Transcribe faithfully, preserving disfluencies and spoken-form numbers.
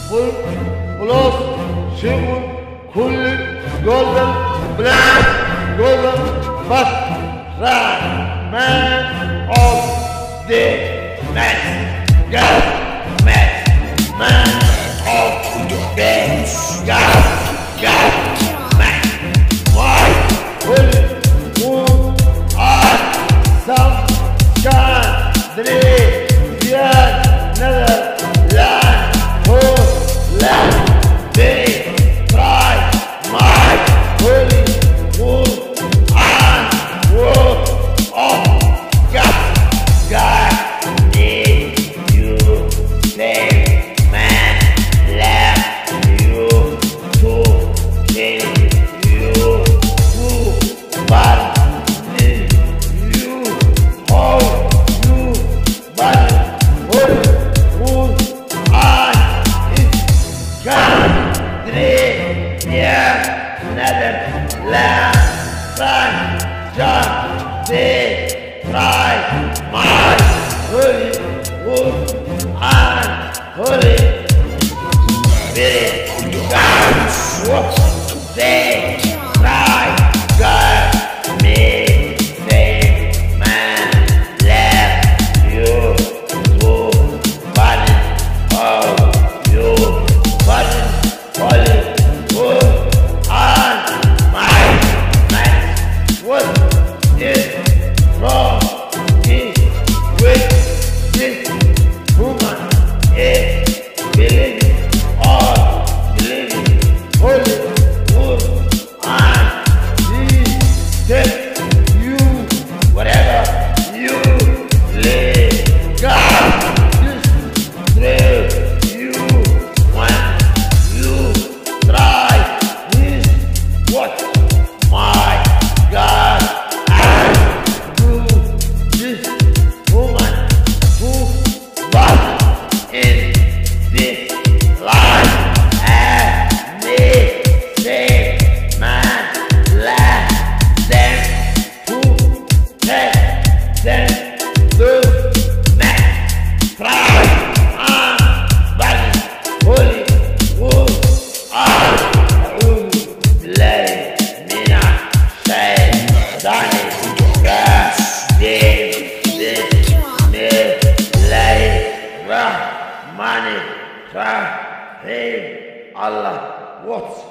full plus simple كل golden black golden but right man of the man God man man of the God God man why holy moon are some country yet another land whole land they try my holy moon and word of God God need you save man left you to kill you to burn you all you burn holy moon and it's God yeah another land sun John they try my holy moon and holy spirit God what they try God me save man left you to burn all you burn holy moon and my man what is wrong is with this woman is believing or believing holy moon and he take you whatever you live God this thrill you when you try this what my God and do this woman who was in this life and me say man let them to take them to next try and burn holy wood and أعوذ بالله من الشيطان الرجيم بسم الله الرحمن الرحيم Allah what